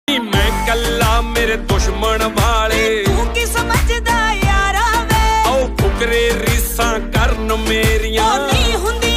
मैं कल्ला मेरे दुश्मन वाले तू की समझदा यारा वे आओ फुकरे रीसा करन मेरियां नहीं हुंदी